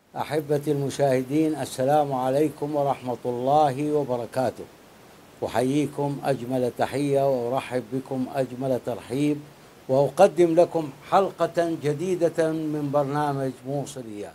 أحبتي المشاهدين، السلام عليكم ورحمة الله وبركاته. أحييكم أجمل تحية وأرحب بكم أجمل ترحيب، وأقدم لكم حلقة جديدة من برنامج موصليات.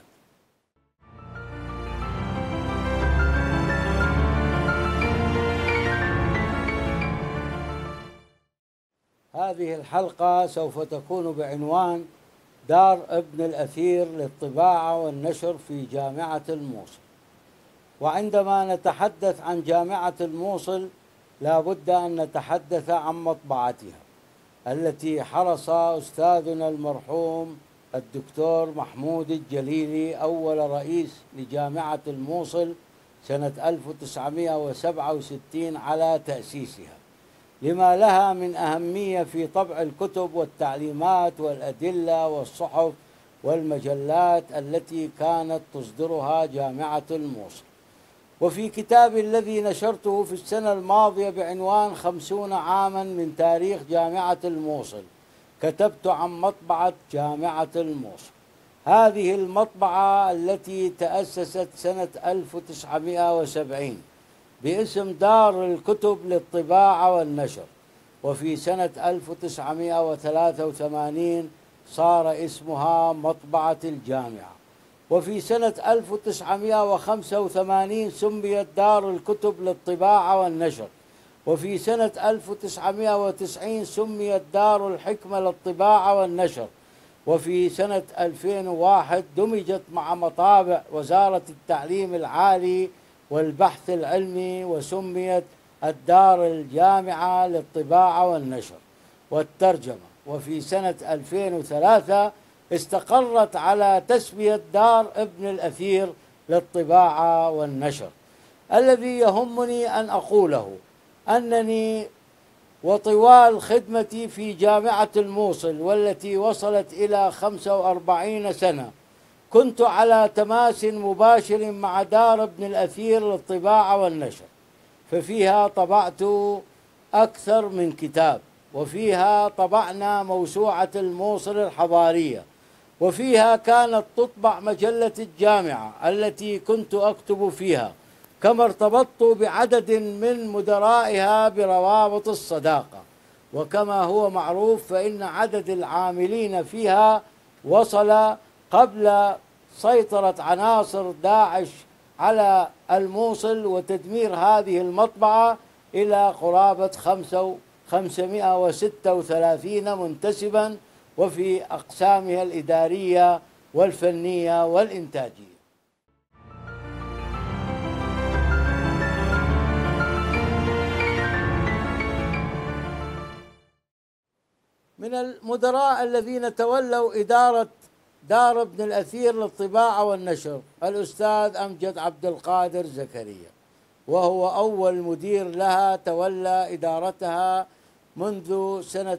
هذه الحلقة سوف تكون بعنوان دار ابن الأثير للطباعة والنشر في جامعة الموصل. وعندما نتحدث عن جامعة الموصل لا بد أن نتحدث عن مطبعتها التي حرص أستاذنا المرحوم الدكتور محمود الجليلي أول رئيس لجامعة الموصل سنة 1967 على تأسيسها، لما لها من أهمية في طبع الكتب والتعليمات والأدلة والصحف والمجلات التي كانت تصدرها جامعة الموصل. وفي كتابي الذي نشرته في السنة الماضية بعنوان 50 عاما من تاريخ جامعة الموصل كتبت عن مطبعة جامعة الموصل. هذه المطبعة التي تأسست سنة 1970 باسم دار الكتب للطباعة والنشر، وفي سنة 1983 صار اسمها مطبعة الجامعة، وفي سنة 1985 سميت دار الكتب للطباعة والنشر، وفي سنة 1990 سميت دار الحكمة للطباعة والنشر، وفي سنة 2001 دمجت مع مطابع وزارة التعليم العالي والبحث العلمي وسميت الدار الجامعة للطباعة والنشر والترجمة، وفي سنة 2003 استقرت على تسمية دار ابن الأثير للطباعة والنشر. الذي يهمني أن أقوله أنني وطوال خدمتي في جامعة الموصل والتي وصلت إلى 45 سنة كنت على تماس مباشر مع دار ابن الأثير للطباعة والنشر، ففيها طبعت أكثر من كتاب، وفيها طبعنا موسوعة الموصل الحضارية، وفيها كانت تطبع مجلة الجامعة التي كنت أكتب فيها، كما ارتبطت بعدد من مدرائها بروابط الصداقة. وكما هو معروف فإن عدد العاملين فيها وصل قبل سيطرة عناصر داعش على الموصل وتدمير هذه المطبعة إلى قرابة 536 منتسبا، وفي أقسامها الإدارية والفنية والإنتاجية. من المدراء الذين تولوا إدارة دار ابن الأثير للطباعة والنشر الأستاذ أمجد عبد القادر زكريا، وهو أول مدير لها تولى إدارتها منذ سنة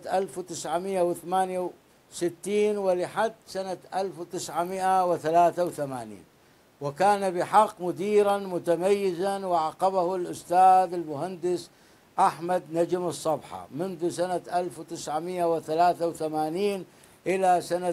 1968 ولحد سنة 1983، وكان بحق مديرا متميزا، وعقبه الأستاذ المهندس أحمد نجم الصبحة منذ سنة 1983 إلى سنة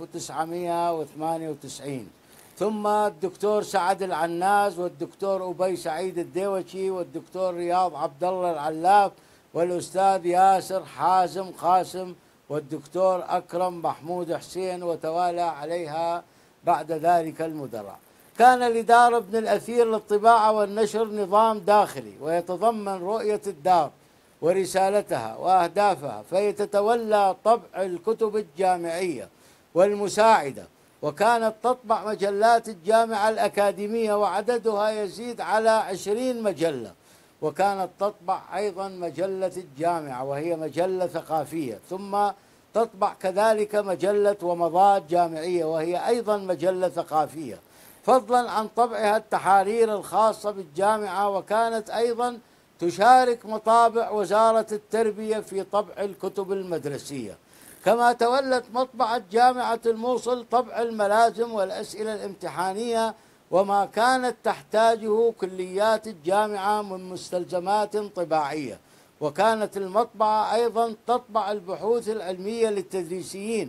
1998، ثم الدكتور سعد العناز والدكتور أبي سعيد الديوشي والدكتور رياض عبد الله العلاف والأستاذ ياسر حازم قاسم والدكتور أكرم محمود حسين، وتوالى عليها بعد ذلك المدراء. كان لدار ابن الأثير للطباعة والنشر نظام داخلي ويتضمن رؤية الدار ورسالتها وأهدافها، فيتتولى طبع الكتب الجامعية والمساعدة، وكانت تطبع مجلات الجامعة الأكاديمية وعددها يزيد على 20 مجلة، وكانت تطبع أيضا مجلة الجامعة وهي مجلة ثقافية، ثم تطبع كذلك مجلة ومضات جامعية وهي أيضا مجلة ثقافية، فضلا عن طبعها التحارير الخاصة بالجامعة، وكانت أيضا تشارك مطابع وزارة التربية في طبع الكتب المدرسية. كما تولت مطبعة جامعة الموصل طبع الملازم والأسئلة الامتحانية وما كانت تحتاجه كليات الجامعة من مستلزمات طباعية، وكانت المطبعة أيضا تطبع البحوث العلمية للتدريسيين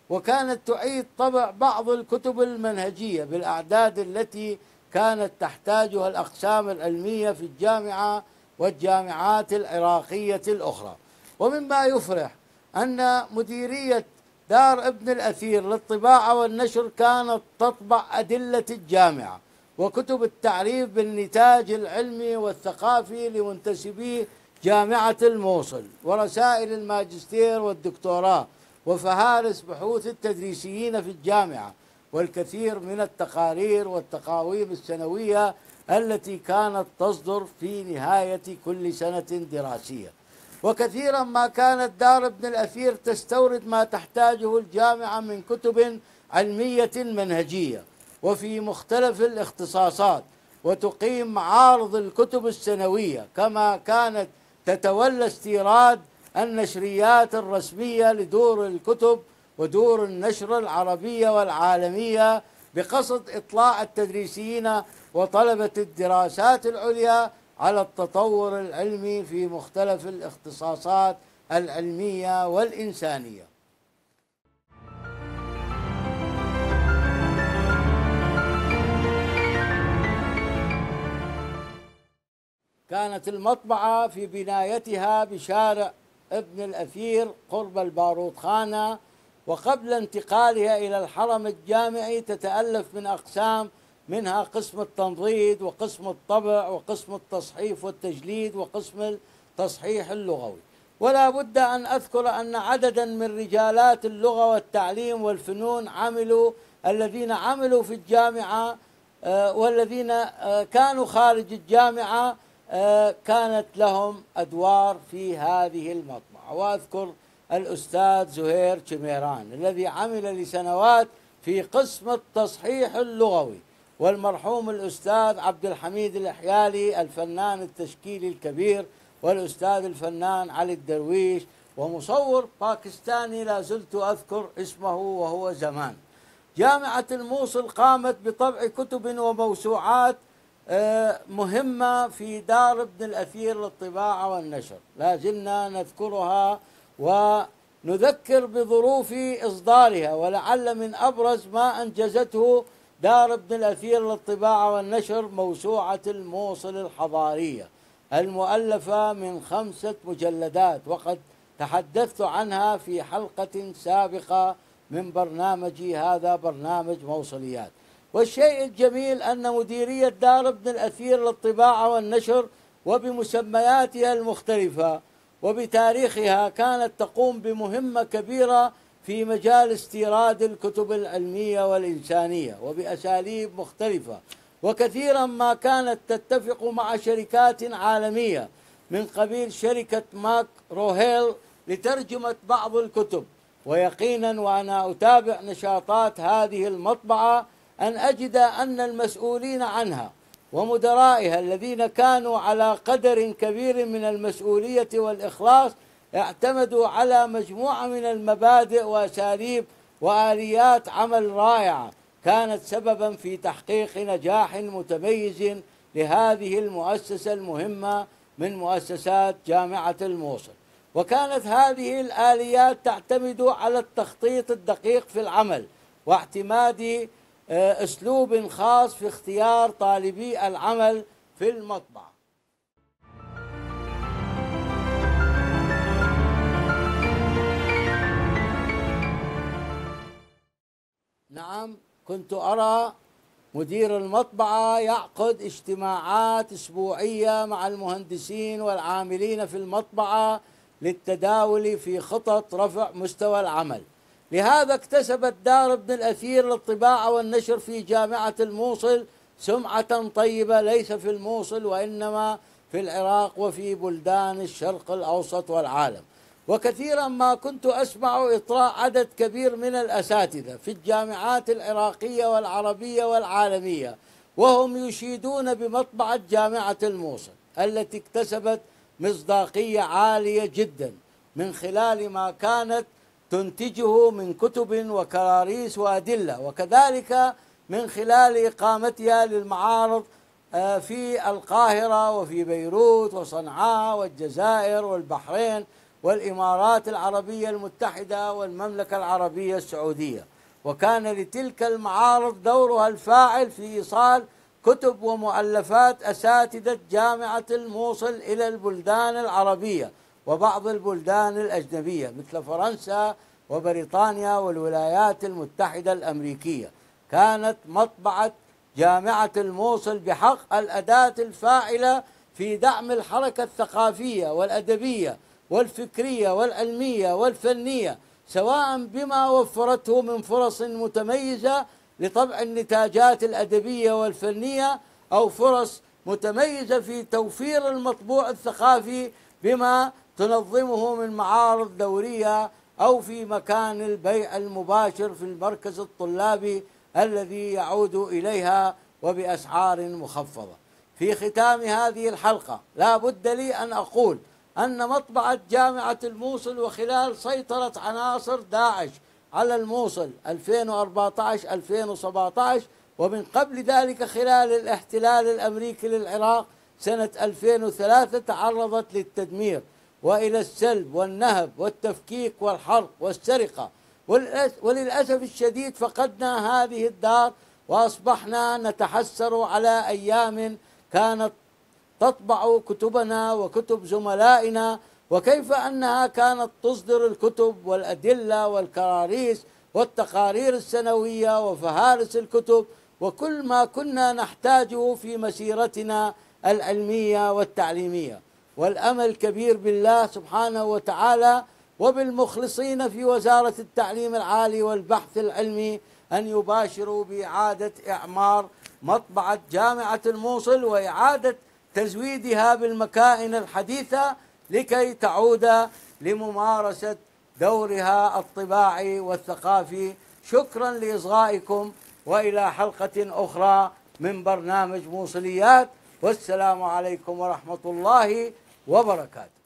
وكانت تعيد طبع بعض الكتب المنهجية بالأعداد التي كانت تحتاجها الأقسام العلمية في الجامعة والجامعات العراقية الأخرى. ومما يفرح أن مديرية دار ابن الأثير للطباعة والنشر كانت تطبع أدلة الجامعة وكتب التعريف بالنتاج العلمي والثقافي لمنتسبي جامعة الموصل، ورسائل الماجستير والدكتوراه، وفهارس بحوث التدريسيين في الجامعة، والكثير من التقارير والتقاويم السنوية التي كانت تصدر في نهاية كل سنة دراسية. وكثيرا ما كانت دار ابن الأثير تستورد ما تحتاجه الجامعة من كتب علمية منهجية وفي مختلف الاختصاصات، وتقيم معارض الكتب السنوية، كما كانت تتولى استيراد النشريات الرسمية لدور الكتب ودور النشر العربية والعالمية بقصد إطلاع التدريسيين وطلبة الدراسات العليا على التطور العلمي في مختلف الاختصاصات العلمية والإنسانية. كانت المطبعة في بنايتها بشارع ابن الأثير قرب البارودخانة، وقبل انتقالها إلى الحرم الجامعي تتألف من أقسام، منها قسم التنضيد وقسم الطبع وقسم التصحيف والتجليد وقسم التصحيح اللغوي. ولا بد أن أذكر أن عددا من رجالات اللغة والتعليم والفنون الذين عملوا في الجامعة والذين كانوا خارج الجامعة كانت لهم أدوار في هذه المطبعة. وأذكر الأستاذ زهير شميران الذي عمل لسنوات في قسم التصحيح اللغوي، والمرحوم الأستاذ عبد الحميد الأحيالي الفنان التشكيلي الكبير، والأستاذ الفنان علي الدرويش، ومصور باكستاني لا زلت أذكر اسمه وهو زمان. جامعة الموصل قامت بطبع كتب وموسوعات مهمة في دار ابن الأثير للطباعة والنشر، لا زلنا نذكرها ونذكر بظروف إصدارها. ولعل من أبرز ما أنجزته دار ابن الأثير للطباعة والنشر موسوعة الموصل الحضارية المؤلفة من 5 مجلدات، وقد تحدثت عنها في حلقة سابقة من برنامجي، هذا برنامج موصليات. والشيء الجميل أن مديرية دار ابن الأثير للطباعة والنشر وبمسمياتها المختلفة وبتاريخها كانت تقوم بمهمة كبيرة في مجال استيراد الكتب العلمية والإنسانية وبأساليب مختلفة، وكثيرا ما كانت تتفق مع شركات عالمية من قبيل شركة ماك روهيل لترجمة بعض الكتب. ويقينا وأنا أتابع نشاطات هذه المطبعة أن أجد أن المسؤولين عنها ومدرائها الذين كانوا على قدر كبير من المسؤولية والإخلاص اعتمدوا على مجموعة من المبادئ وأساليب وآليات عمل رائعة كانت سببا في تحقيق نجاح متميز لهذه المؤسسة المهمة من مؤسسات جامعة الموصل. وكانت هذه الآليات تعتمد على التخطيط الدقيق في العمل واعتماد أسلوب خاص في اختيار طالبي العمل في المطبعة. نعم، كنت أرى مدير المطبعة يعقد اجتماعات أسبوعية مع المهندسين والعاملين في المطبعة للتداول في خطط رفع مستوى العمل. لهذا اكتسبت دار ابن الأثير للطباعة والنشر في جامعة الموصل سمعة طيبة، ليس في الموصل وإنما في العراق وفي بلدان الشرق الأوسط والعالم. وكثيرا ما كنت أسمع إطراء عدد كبير من الأساتذة في الجامعات العراقية والعربية والعالمية وهم يشيدون بمطبعة جامعة الموصل التي اكتسبت مصداقية عالية جدا من خلال ما كانت تنتجه من كتب وكراريس وأدلة، وكذلك من خلال إقامتها للمعارض في القاهرة وفي بيروت وصنعاء والجزائر والبحرين والإمارات العربية المتحدة والمملكة العربية السعودية. وكان لتلك المعارض دورها الفاعل في إيصال كتب ومؤلفات أساتذة جامعة الموصل إلى البلدان العربية وبعض البلدان الأجنبية مثل فرنسا وبريطانيا والولايات المتحدة الأمريكية. كانت مطبعة جامعة الموصل بحق الأداة الفاعلة في دعم الحركة الثقافية والأدبية والفكرية والعلمية والفنية، سواء بما وفرته من فرص متميزة لطبع النتاجات الأدبية والفنية، أو فرص متميزة في توفير المطبوع الثقافي بما تنظمه من معارض دورية، أو في مكان البيع المباشر في المركز الطلابي الذي يعود إليها وبأسعار مخفضة. في ختام هذه الحلقة لا بد لي أن أقول أن مطبعة جامعة الموصل وخلال سيطرة عناصر داعش على الموصل 2014-2017 ومن قبل ذلك خلال الاحتلال الأمريكي للعراق سنة 2003 تعرضت للتدمير وإلى السلب والنهب والتفكيك والحرق والسرقة، وللأسف الشديد فقدنا هذه الدار وأصبحنا نتحسر على أيام كانت تطبع كتبنا وكتب زملائنا، وكيف أنها كانت تصدر الكتب والأدلة والكراريس والتقارير السنوية وفهارس الكتب وكل ما كنا نحتاجه في مسيرتنا العلمية والتعليمية. والأمل كبير بالله سبحانه وتعالى وبالمخلصين في وزارة التعليم العالي والبحث العلمي أن يباشروا بإعادة إعمار مطبعة جامعة الموصل وإعادة تزويدها بالمكائن الحديثة لكي تعود لممارسة دورها الطباعي والثقافي. شكرا لإصغائكم، وإلى حلقة أخرى من برنامج موصليات، والسلام عليكم ورحمة الله وبركاته.